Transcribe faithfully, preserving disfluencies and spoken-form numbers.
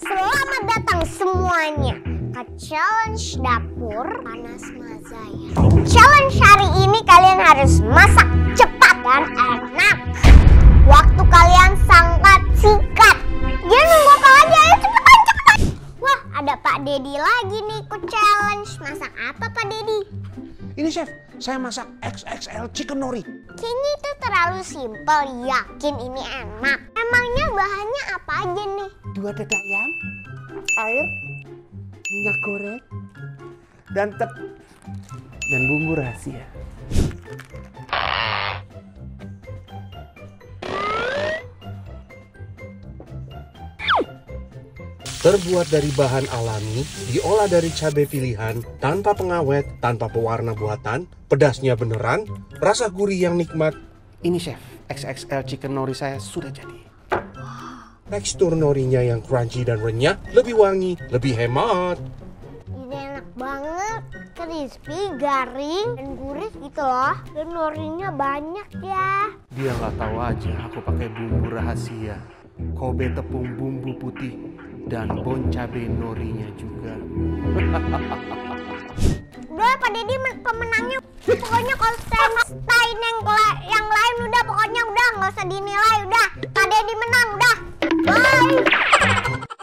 Selamat datang semuanya ke challenge dapur panas Mazaya. Challenge hari ini kalian harus masak cepat dan enak. Waktu kalian sangat singkat. Dia nunggu apa lagi? Ayo cepetan cepetan. Wah, ada Pak Dedi lagi nih ikut challenge. Masak apa Pak Dedi? Ini chef, saya masak X X L chicken nori. Kayaknya itu terlalu simpel. Yakin ini enak? Emangnya bahannya apa aja nih? Dua dada ayam, air, minyak goreng, dan tep dan bumbu rahasia. Terbuat dari bahan alami, diolah dari cabai pilihan, tanpa pengawet, tanpa pewarna buatan, pedasnya beneran, rasa gurih yang nikmat. Ini chef, X X L chicken nori saya sudah jadi. Tekstur norinya yang crunchy dan renyah, lebih wangi, lebih hemat. Ini enak banget, crispy, garing, dan gurih gitu loh. Dan norinya banyak ya. Dia nggak tahu aja aku pakai bumbu rahasia, Kobe tepung bumbu putih, dan bon cabe norinya juga. Udah Pak Dedi pemenangnya. Pokoknya Konstantin yang, yang lain udah pokoknya udah nggak usah dinilai.